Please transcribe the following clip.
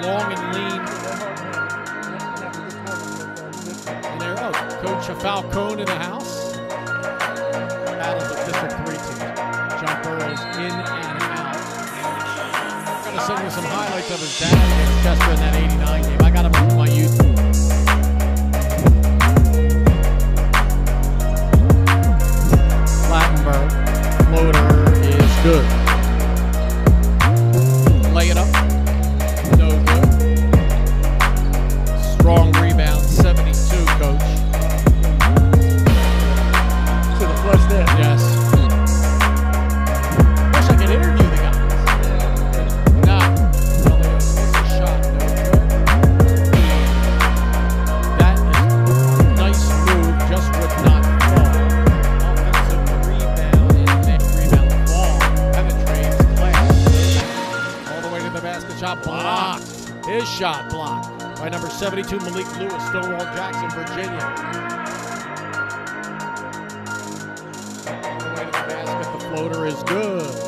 long and lean. And there, Coach Falcone in the house. Battles of District 3 team. Jumper is in and out. I'm going to send you some highlights of his dad against Chester in that 89 game. I got him from my youth. Lattenberg. Floater is good. Lay it up. No good. Strong rebound. 72, Coach. To the flush net. Yes. Wish I could interview the guys. No. It's a shot. No good. That is a nice move. Just would not fall. Offensive rebound is net. Rebound ball. Penetrates. Class. All the way to the basket. Shot blocked. His shot blocked by number 72, Malik, Stonewall, Jackson, Virginia. All the way to the basket. The floater is good.